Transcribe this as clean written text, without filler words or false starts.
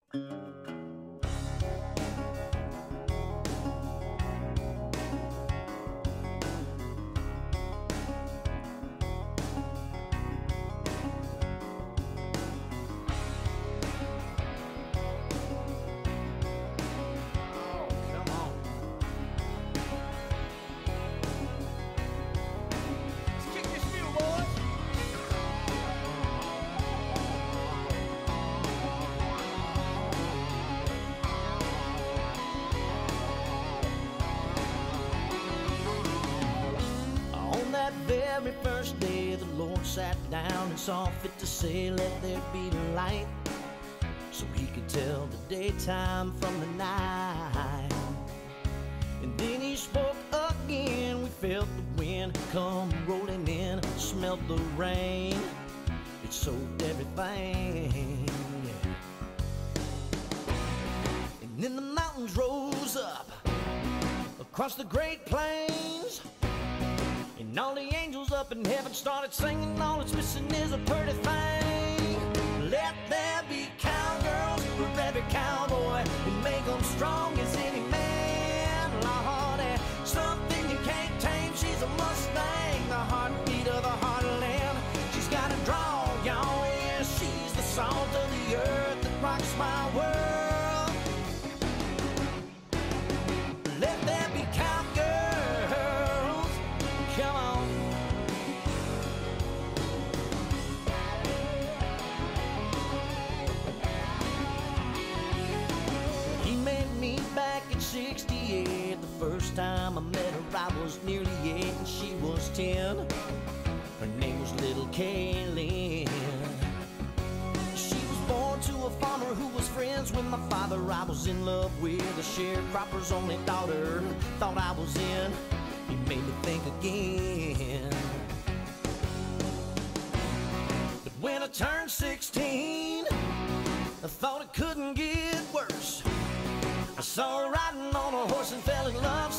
Very first day the Lord sat down and saw fit to say, let there be light, so he could tell the daytime from the night. And then he spoke again. We felt the wind come rolling in, smelled the rain, it soaked everything. And then the mountains rose up across the great plains, and all the angels up in heaven started singing, all it's missing is a pretty thing. Let there be cowgirls for every cowboy, and make them strong as any man. Lordy, something you can't tame, she's a Mustang, the heartbeat of the heartland. She's got a draw, y'all, yeah, she's the salt of the earth that rocks my world. Let there be cowgirls. Come on. He met me back in '68. The first time I met her I was nearly 8 and she was 10. Her name was Little Kaylin. She was born to a farmer who was friends with my father. I was in love with a sharecropper's only daughter. Thought I was in, he made me think again. But when I turned 16, I thought it couldn't get worse. I saw her riding on a horse and fell in love